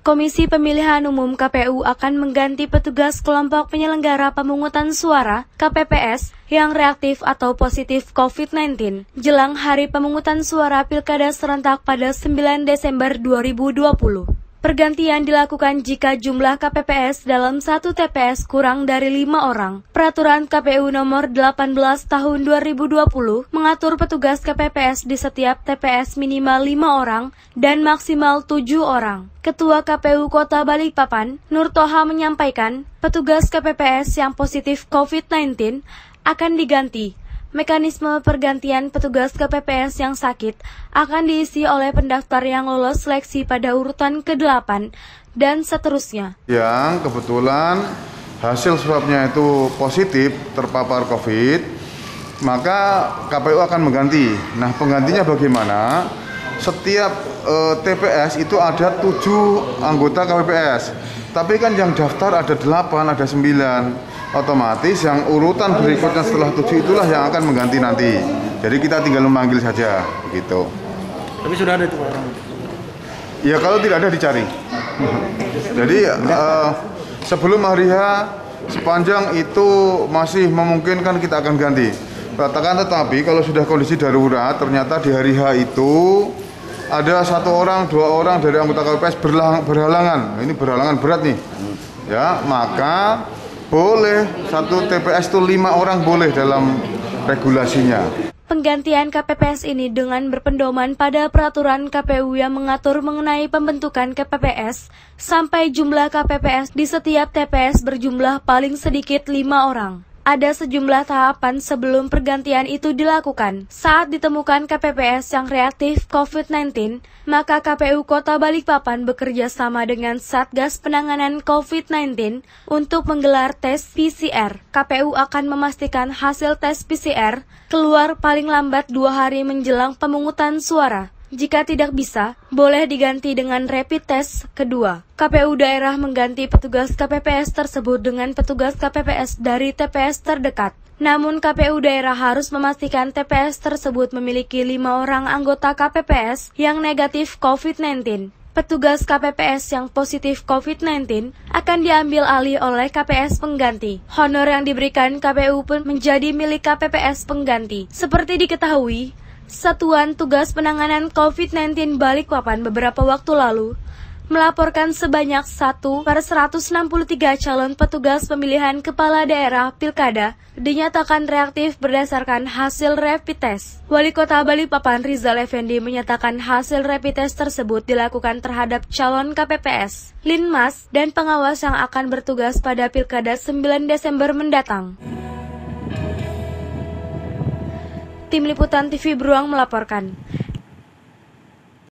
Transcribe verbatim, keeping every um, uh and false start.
Komisi Pemilihan Umum K P U akan mengganti petugas kelompok penyelenggara pemungutan suara K P P S yang reaktif atau positif covid sembilan belas jelang hari pemungutan suara Pilkada serentak pada sembilan Desember dua ribu dua puluh. Pergantian dilakukan jika jumlah K P P S dalam satu T P S kurang dari lima orang. Peraturan K P U nomor delapan belas tahun dua ribu dua puluh mengatur petugas K P P S di setiap T P S minimal lima orang dan maksimal tujuh orang. Ketua K P U Kota Balikpapan, Nur Toha menyampaikan, petugas K P P S yang positif covid sembilan belas akan diganti. Mekanisme pergantian petugas K P P S yang sakit akan diisi oleh pendaftar yang lolos seleksi pada urutan kedelapan dan seterusnya. Yang kebetulan hasil swabnya itu positif terpapar COVID, maka K P U akan mengganti. Nah, penggantinya bagaimana? Setiap eh, T P S itu ada tujuh anggota K P P S, tapi kan yang daftar ada delapan, ada sembilan. Otomatis yang urutan berikutnya setelah tujuh itulah yang akan mengganti nanti. Jadi kita tinggal memanggil saja, gitu. Tapi sudah ada itu orang? Ya kalau tidak ada dicari. Jadi uh, sebelum hari H, sepanjang itu masih memungkinkan kita akan ganti. Katakan tetapi kalau sudah kondisi darurat, ternyata di hari H itu ada satu orang, dua orang dari anggota K P P S berhalangan. Ini berhalangan berat nih. Ya, maka boleh satu T P S itu lima orang boleh dalam regulasinya. Penggantian K P P S ini dengan berpedoman pada peraturan K P U yang mengatur mengenai pembentukan K P P S sampai jumlah K P P S di setiap T P S berjumlah paling sedikit lima orang. Ada sejumlah tahapan sebelum pergantian itu dilakukan. Saat ditemukan K P P S yang reaktif covid sembilan belas, maka K P U Kota Balikpapan bekerja sama dengan Satgas Penanganan covid sembilan belas untuk menggelar tes P C R. K P U akan memastikan hasil tes P C R keluar paling lambat dua hari menjelang pemungutan suara. Jika tidak bisa, boleh diganti dengan rapid test kedua. K P U daerah mengganti petugas K P P S tersebut dengan petugas K P P S dari T P S terdekat. Namun K P U daerah harus memastikan T P S tersebut memiliki lima orang anggota K P P S yang negatif covid sembilan belas. Petugas K P P S yang positif covid sembilan belas akan diambil alih oleh K P S pengganti. Honor yang diberikan K P U pun menjadi milik K P P S pengganti. Seperti diketahui, Satuan Tugas Penanganan covid sembilan belas Balikpapan beberapa waktu lalu melaporkan sebanyak satu per seratus enam puluh tiga calon petugas pemilihan kepala daerah Pilkada dinyatakan reaktif berdasarkan hasil rapid test. Wali Kota Balikpapan Rizal Effendi menyatakan hasil rapid test tersebut dilakukan terhadap calon K P P S, Linmas, dan pengawas yang akan bertugas pada Pilkada sembilan Desember mendatang. Tim Liputan T V Beruang melaporkan.